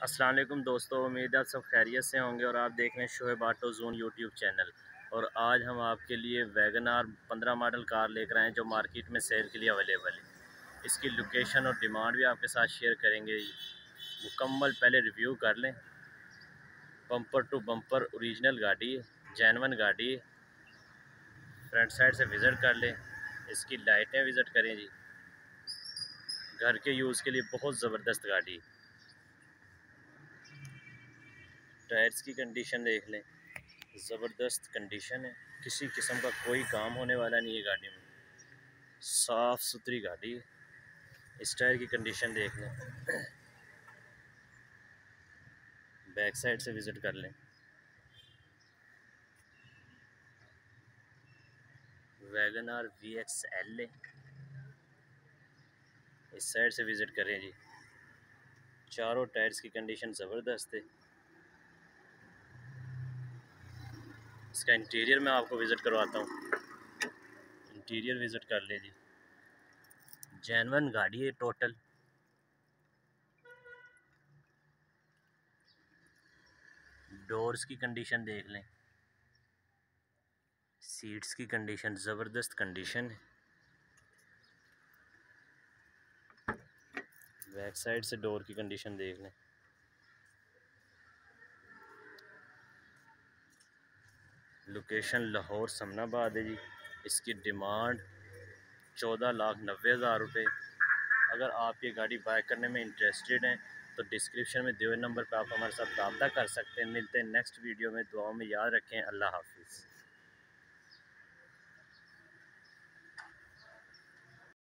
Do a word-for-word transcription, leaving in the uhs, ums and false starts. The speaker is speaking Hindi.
अस्सलाम वालेकुम दोस्तों, उम्मीद है आप सब खैरियत से होंगे और आप देख रहे हैं Shoaib auto zone YouTube channel. और आज हम आपके लिए वैगन आर पंद्रह मॉडल कार लेकर आए हैं जो मार्केट में सेल के लिए अवेलेबल है। इसकी लोकेशन और डिमांड भी आपके साथ शेयर करेंगे। मुकम्मल पहले रिव्यू कर लें। बम्पर टू बम्पर ओरिजिनल गाड़ी है, जेनवन गाड़ी है। फ्रंट साइड से विज़िट कर लें। इसकी लाइटें विज़िट करें जी। घर के यूज़ के लिए बहुत ज़बरदस्त गाड़ी है। टायर्स की कंडीशन देख लें, ज़बरदस्त कंडीशन है, किसी किस्म का कोई काम होने वाला नहीं है गाड़ी में। साफ़ सुथरी गाड़ी है। इस टायर की कंडीशन देख लें। बैक साइड से विज़िट कर लें। Wagon R V X L है। इस साइड से विज़िट करें जी। चारों टायर्स की कंडीशन ज़बरदस्त है। इसका इंटीरियर मैं आपको विज़िट करवाता हूँ। इंटीरियर विज़िट कर लें जी। जेन्युइन गाड़ी है टोटल। डोर्स की कंडीशन देख लें। सीट्स की कंडीशन ज़बरदस्त कंडीशन है। बैक साइड से डोर की कंडीशन देख लें। लोकेशन लाहौर समनाबाद है जी। इसकी डिमांड चौदह लाख नब्बे हज़ार रुपये। अगर आप ये गाड़ी बाय करने में इंटरेस्टेड हैं तो डिस्क्रिप्शन में दिए हुए नंबर पर आप हमारे साथ रब्ता कर सकते हैं। मिलते हैं नेक्स्ट वीडियो में। दुआओं में याद रखें। अल्लाह हाफिज़।